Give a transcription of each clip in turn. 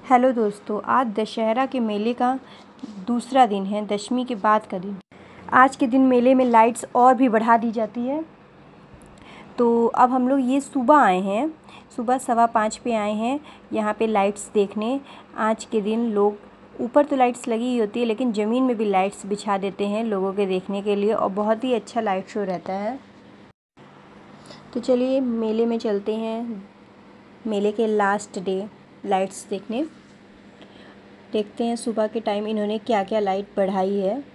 Hello दोस्तों, आज दशहरा के मेले का दूसरा दिन है, दशमी के बाद का दिन। आज के दिन मेले में लाइट्स और भी बढ़ा दी जाती है। तो अब हम लोग ये सुबह आए हैं, सुबह 5:15 पे आए हैं यहाँ पे लाइट्स देखने। आज के दिन लोग ऊपर तो लाइट्स लगी ही होती है, लेकिन ज़मीन में भी लाइट्स बिछा देते हैं लोगों के देखने के लिए, और बहुत ही अच्छा लाइट शो रहता है। तो चलिए मेले में चलते हैं, मेले के लास्ट डे लाइट्स देखने। देखते हैं सुबह के टाइम इन्होंने क्या क्या लाइट बढ़ाई है।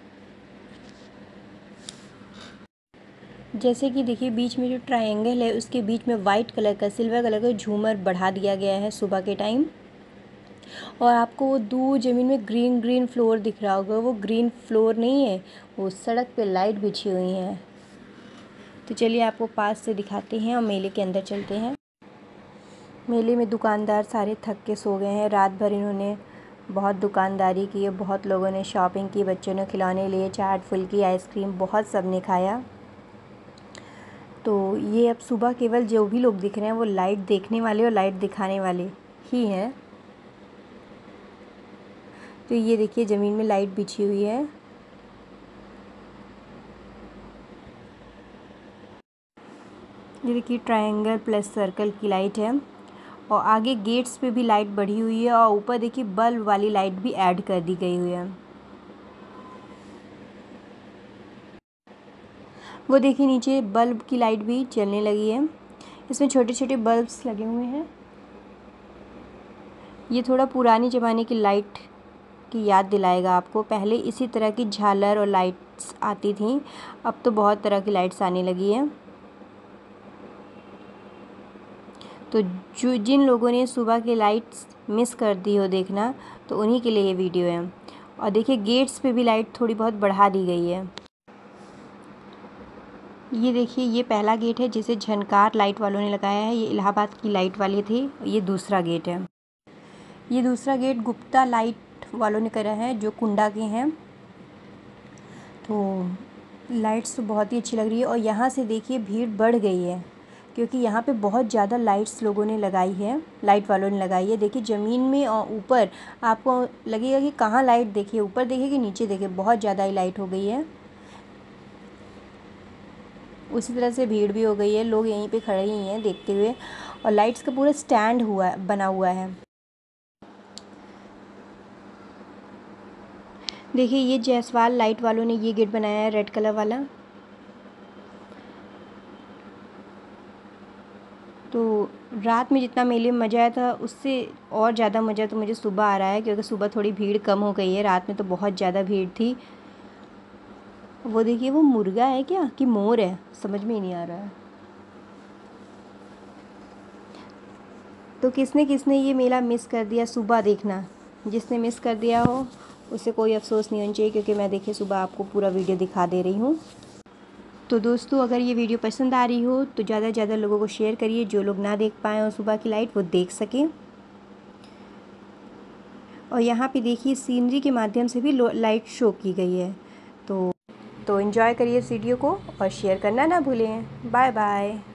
जैसे कि देखिए बीच में जो ट्रायंगल है उसके बीच में वाइट कलर का, सिल्वर कलर का झूमर बढ़ा दिया गया है सुबह के टाइम। और आपको वो दूर ज़मीन में ग्रीन ग्रीन फ्लोर दिख रहा होगा, वो ग्रीन फ्लोर नहीं है, वो सड़क पे लाइट बिछी हुई है। तो चलिए आपको पास से दिखाते हैं और मेले के अंदर चलते हैं। मेले में दुकानदार सारे थक के सो गए हैं, रात भर इन्होंने बहुत दुकानदारी की है, बहुत लोगों ने शॉपिंग की, बच्चों ने खिलौने लिए, चाट फुल्की आइसक्रीम बहुत सब ने खाया। तो ये अब सुबह केवल जो भी लोग दिख रहे हैं वो लाइट देखने वाले और लाइट दिखाने वाले ही हैं। तो ये देखिए ज़मीन में लाइट बिछी हुई है। ये देखिए ट्रायंगल प्लस सर्कल की लाइट है, और आगे गेट्स पे भी लाइट बढ़ी हुई है, और ऊपर देखिए बल्ब वाली लाइट भी ऐड कर दी गई हुई है। वो देखिए नीचे बल्ब की लाइट भी जलने लगी है, इसमें छोटे छोटे बल्ब्स लगे हुए हैं। ये थोड़ा पुरानी ज़माने की लाइट की याद दिलाएगा आपको। पहले इसी तरह की झालर और लाइट्स आती थी, अब तो बहुत तरह की लाइट्स आने लगी है। तो जिन लोगों ने सुबह की लाइट्स मिस कर दी हो देखना, तो उन्हीं के लिए ये वीडियो है। और देखिए गेट्स पे भी लाइट थोड़ी बहुत बढ़ा दी गई है। ये देखिए ये पहला गेट है जिसे झनकार लाइट वालों ने लगाया है, ये इलाहाबाद की लाइट वाली थी। ये दूसरा गेट है, ये दूसरा गेट गुप्ता लाइट वालों ने करा है जो कुंडा के हैं। तो लाइट्स तो बहुत ही अच्छी लग रही है, और यहाँ से देखिए भीड़ बढ़ गई है क्योंकि यहाँ पे बहुत ज़्यादा लाइट्स लोगों ने लगाई है, लाइट वालों ने लगाई है। देखिए ज़मीन में और ऊपर आपको लगेगा कि कहाँ लाइट, देखिए ऊपर देखिए कि नीचे देखिए, बहुत ज़्यादा ही लाइट हो गई है। उसी तरह से भीड़ भी हो गई है, लोग यहीं पे खड़े ही हैं देखते हुए, और लाइट्स का पूरा स्टैंड बना हुआ है। देखिए ये जायसवाल लाइट वालों ने ये गेट बनाया है, रेड कलर वाला। तो रात में जितना मेले में मज़ा आया था उससे और ज़्यादा मज़ा तो मुझे सुबह आ रहा है, क्योंकि सुबह थोड़ी भीड़ कम हो गई है, रात में तो बहुत ज़्यादा भीड़ थी। वो देखिए वो मुर्गा है क्या कि मोर है, समझ में ही नहीं आ रहा है। तो किसने किसने ये मेला मिस कर दिया सुबह देखना, जिसने मिस कर दिया हो उसे कोई अफसोस नहीं होना चाहिए, क्योंकि मैं देखिए सुबह आपको पूरा वीडियो दिखा दे रही हूँ। तो दोस्तों अगर ये वीडियो पसंद आ रही हो तो ज़्यादा से ज़्यादा लोगों को शेयर करिए, जो लोग ना देख पाएँ और सुबह की लाइट वो देख सकें। और यहाँ पे देखिए सीनरी के माध्यम से भी लाइट शो की गई है। तो एंजॉय करिए इस वीडियो को और शेयर करना ना भूलें। Bye bye.